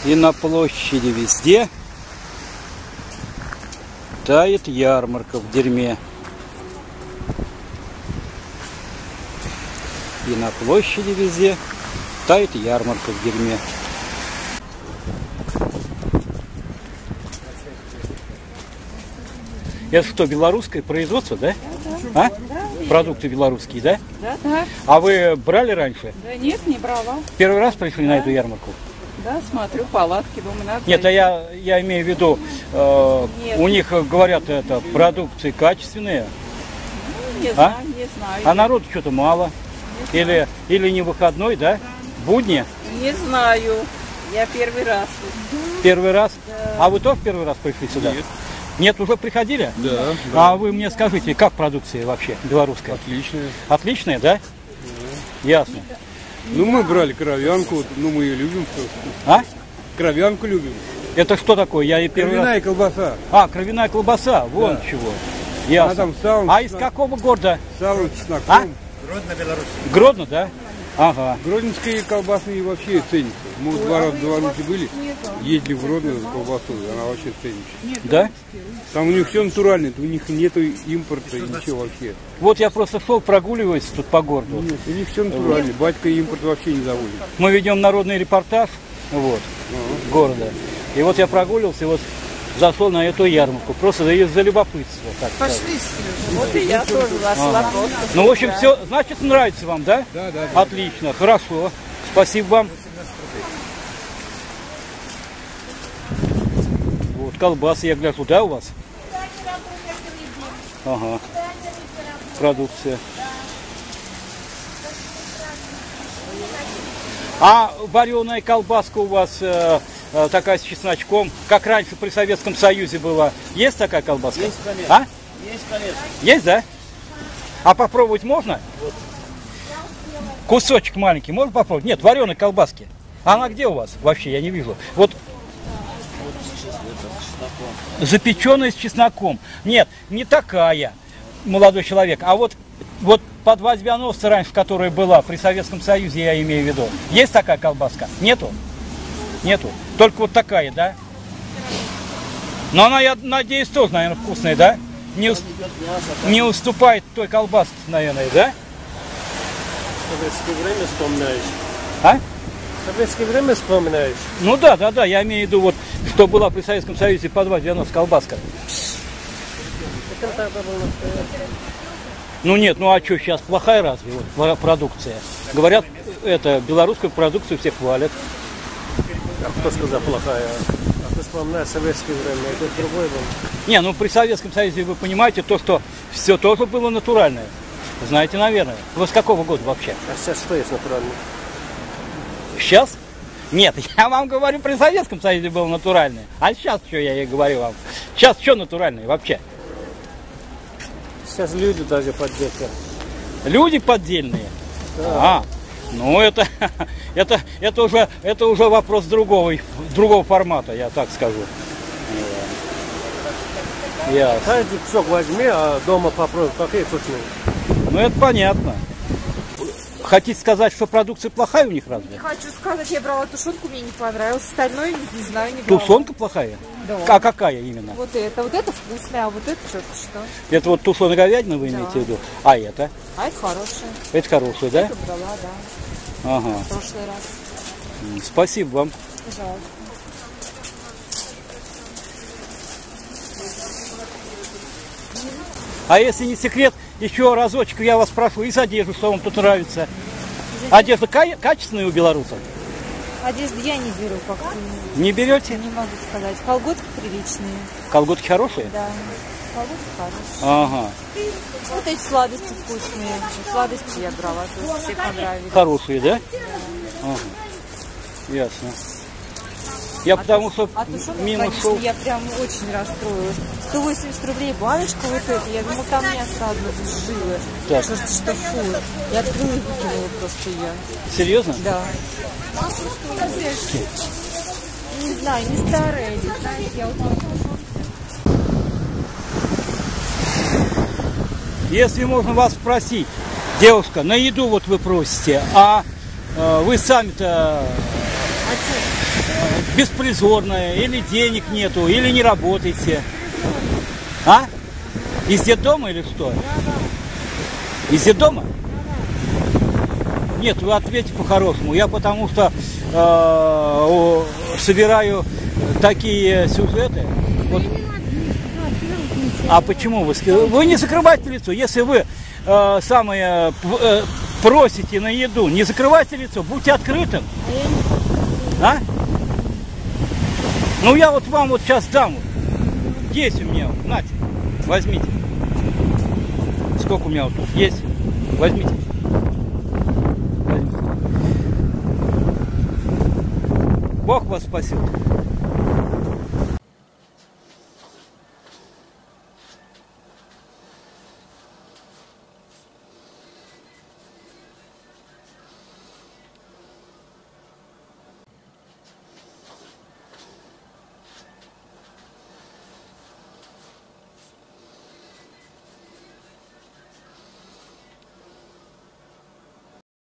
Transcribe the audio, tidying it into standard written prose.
И на площади везде тает ярмарка в дерьме. И на площади везде тает ярмарка в дерьме. Это что, белорусское производство, да? Да. А? Продукты белорусские, да? Да. А вы брали раньше? Да нет, не брала. Первый раз пришли на эту ярмарку? Да, смотрю, палатки, думаю, надо. Нет, а я имею в виду, у них, говорят, это продукции качественные. Ну, не знаю, не знаю. А народу что-то мало. Или не выходной, да? Будни? Не знаю. Я первый раз. Первый раз? Да. А вы тоже первый раз пришли сюда? Нет. Нет, уже приходили? Да. А вы мне скажите, как продукция вообще белорусская? Отличная. Отличная, да? Ясно. Ну, мы брали кровянку, ну, мы ее любим. А? Кровянку любим. Это что такое? Я и первый Кровяная раз... колбаса. А, кровяная колбаса, вон Да. чего. Она Ясно. там салом, А из какого города? салом, чесноком. А? Гродно, да? Ага. Гродненские колбасы вообще ценятся. Мы 2 раза в Беларуси были, ездили в Гродно за колбасу, она вообще ценится. Да? Там у них все натуральное, у них нету импорта, ничего вообще. Вот я просто шел, прогуливаюсь тут по городу. Нет, у них все натуральное, батька импорт вообще не заводит. Мы ведем народный репортаж вот, города. И вот я прогуливался, и вот зашел на эту ярмарку. Просто за любопытство. Так сказать. Пошли. Вот и я тоже зашла. Просто. Ну, в общем, все, значит, нравится вам, да? Да. Отлично, хорошо. Спасибо вам. Вот, колбасы, я гляжу, да, у вас? Ага. Продукция. А вареная колбаска у вас такая с чесночком, как раньше при Советском Союзе была. Есть такая колбаска? Есть, конечно. А? Есть, конечно. Есть, да? А попробовать можно? Вот. Кусочек маленький, можно попробовать? Нет, вареной колбаски. Она где у вас? Вообще, я не вижу. Вот запеченная с чесноком. Нет, не такая, молодой человек, а вот под Вазьбяновца раньше, которая была при Советском Союзе, я имею в виду. Есть такая колбаска? Нету? Нету. Только вот такая, да? Но она, я надеюсь, тоже, наверное, вкусная, да? Не уступает той колбаске, наверное, да? Советское время вспоминаешь. А? Советское время вспоминаешь. Ну да, я имею в виду, вот, что была при Советском Союзе под Вазьбяновца колбаска. Так тогда было. Ну нет, ну а что, сейчас плохая разве вот, продукция? Говорят, это белорусскую продукцию все хвалят. А кто сказал плохая? А ты вспоминаешь советское время, это другое было. Не, ну при Советском Союзе вы понимаете то, что все тоже было натуральное. Знаете, наверное. Вы с какого года вообще? А сейчас что есть натуральное? Сейчас? Нет, я вам говорю, при Советском Союзе было натуральное. А сейчас что я ей говорю вам? Сейчас что натуральное вообще? Сейчас люди даже поддельные. Люди поддельные? Да. А, ну это уже вопрос другого формата, я так скажу. Ясно. Каждый кусок возьми, а дома попробуй, какие вкусные. Ну это понятно. Хотите сказать, что продукция плохая у них разве? Не хочу сказать, я брала тушенку, мне не понравилось. Остальное, не знаю, не брала. Тушенка плохая? Да. А какая именно? Вот это вкусное, а вот это что-то. Это вот тушеная говядина вы имеете в виду? А это? А это хорошее. Это хорошая, да? Это брала, да. Ага. В прошлый раз. Спасибо вам. Пожалуйста. А если не секрет, еще разочек я вас прошу из одежды, что вам тут нравится. Одежда качественная у белорусов? Одежду я не беру как-то. Не берете? Не могу сказать. Колготки приличные. Колготки хорошие? Да. Колготки хорошие. Ага. Вот эти сладости вкусные. Сладости я брала, тоже все понравились. Хорошие, да? Ага. Ясно. Я потому что тушенка, мимо конечно, шел. я прям очень расстроилась. 180 рублей баночка вот эта. Я думала, там мясо одно жило. Так. Что фу. Я открыла и выкинула просто ее. Серьезно? Да. Не знаю, не старая или, знаете, я вот... Если можно вас спросить, девушка, на еду вот вы просите, а вы сами-то беспризорная, или денег нету, или не работаете. А? Из детдома или что? Из детдома? Нет, вы ответьте по-хорошему. Я потому что собираю такие сюжеты. Вот. А почему вы? Вы не закрывайте лицо. Если вы просите на еду, не закрывайте лицо, будьте открытым. А? Ну я вот вам вот сейчас дам. Есть у меня. Нате, возьмите. Сколько у меня вот тут есть? Возьмите. Бог вас спасет.